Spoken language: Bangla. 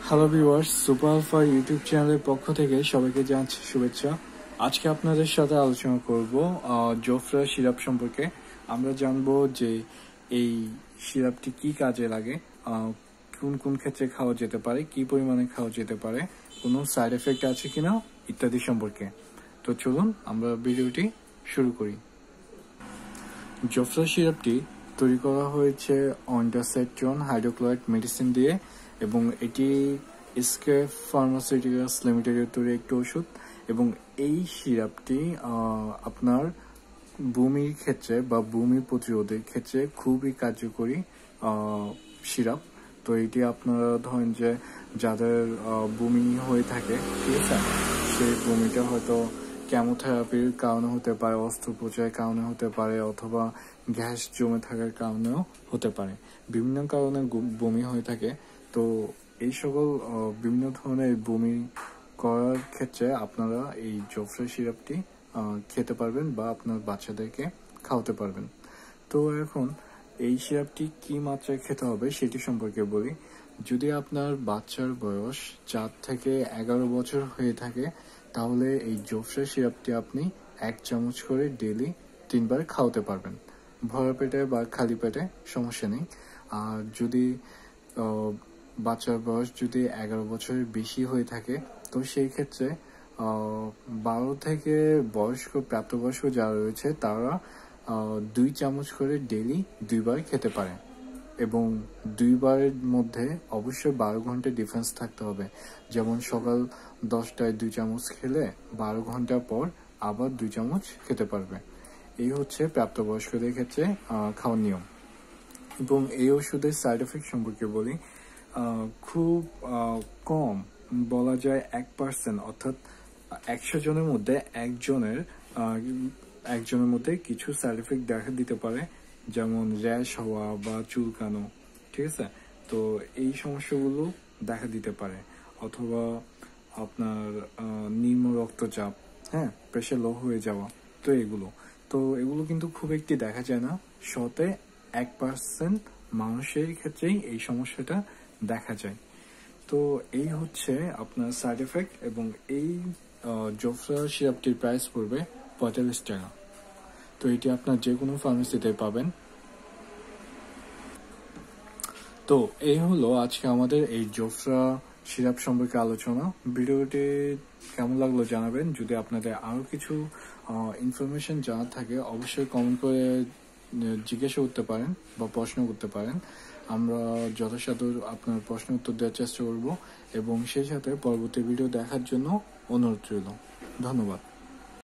Hello viewers, super alpha YouTube চ্যানেলের পক্ষ থেকে সবাইকে জানাচ্ছি শুভেচ্ছা। আজকে আপনাদের সাথে আলোচনা করব জোফরা সিরাপ সম্পর্কে। আমরা জানবো যে এই সিরাপটি কি কাজে লাগে, কোন কোন ক্ষেত্রে খাওয়া যেতে পারে, কি পরিমাণে খাওয়া যেতে পারে, কোনো সাইড এফেক্ট আছে কিনা ইত্যাদি সম্পর্কে। তো চলুন আমরা ভিডিওটি শুরু করি। জোফরা সিরাপটি তৈরি করা হয়েছে অন্ডাসেট্রন হাইড্রোক্লোরাইড মেডিসিন দিয়ে এবং এটি এসকেএফ ফার্মাসিউটিক্যালস লিমিটেডের তৈরি একটি ওষুধ। এবং এই সিরাপটি আপনার বমির ক্ষেত্রে বা বমি প্রতিরোধের ক্ষেত্রে খুবই কার্যকরী সিরাপ। তো এটি আপনারা ধরেন যে যাদের বমি হয়ে থাকে, ঠিক আছে, সেই বমিটা হয়তো কেমোথেরাপির কারণে হতে পারে, অস্ত্রোপচারের কারণে হতে পারে, অথবা গ্যাস জমে থাকার কারণেও হতে পারে। বিভিন্ন কারণে বমি হয়ে থাকে। তো এই সকল বিভিন্ন ধরনের বমি করার ক্ষেত্রে আপনারা এই জোফরা সিরাপটি খেতে পারবেন বা আপনার বাচ্চাদেরকে খাওয়াতে পারবেন। তো এখন এই সিরাপটি কি মাত্রায় খেতে হবে সেটি সম্পর্কে বলি। যদি আপনার বাচ্চার বয়স 4 থেকে 11 বছর হয়ে থাকে তাহলে এই জোফরা সিরাপটি আপনি 1 চামচ করে ডেইলি 3 বার খাওয়াতে পারবেন, ভরা পেটে বা খালি পেটে, সমস্যা নেই। আর যদি বাচ্চার বয়স যদি 11 বছরের বেশি হয়ে থাকে তো সেই ক্ষেত্রে 12 থেকে বয়স্ক প্রাপ্তবয়স্ক যারা রয়েছে তারা 2 চামচ করে ডেইলি 2 বার খেতে পারে। এবং 2 বারের মধ্যে অবশ্যই 12 ঘন্টা ডিফারেন্স থাকতে হবে। যেমন সকাল 10টায় 2 চামচ খেলে 12 ঘন্টা পর আবার 2 চামচ খেতে পারবে। এই হচ্ছে প্রাপ্তবয়স্কদের ক্ষেত্রে খাওয়ার নিয়ম। এবং এই ওষুধের সাইড এফেক্ট সম্পর্কে বলি, খুব কম, বলা যায় 1%, অর্থাৎ 100 জনের মধ্যে একজনের মধ্যে কিছু সাইড এফেক্ট দেখা দিতে পারে, যেমন র্যাশ হওয়া বা চুলকানো, ঠিক আছে। তো এই সমস্যাগুলো দেখা দিতে পারে, অথবা আপনার নিম্ন রক্তচাপ, হ্যাঁ, প্রেশার লো হয়ে যাওয়া। তো এগুলো কিন্তু খুব একটি দেখা যায় না, 100-তে 1% মানুষের ক্ষেত্রেই এই সমস্যাটা দেখা যায়। তো এই হচ্ছে আপনার সাইড এফেক্ট। এবং এই জোফরা সিরাপটির প্রাইস পড়বে 45 টাকা। তো এটি আপনার যে কোনো ফার্মেসিতে পাবেন। তো এই হলো আজকে আমাদের এই জোফরা সিরাপ সম্পর্কে আলোচনা। ভিডিওটি কেমন লাগলো জানাবেন। যদি আপনাদের আরো কিছু ইনফরমেশন জানার থাকে অবশ্যই কমেন্ট করে জিজ্ঞাসা করতে পারেন বা প্রশ্ন করতে পারেন। আমরা যথাসাধ্য আপনার প্রশ্ন উত্তর দেওয়ার চেষ্টা করব এবং সেই সাথে পরবর্তী ভিডিও দেখার জন্য অনুরোধ রইল। ধন্যবাদ।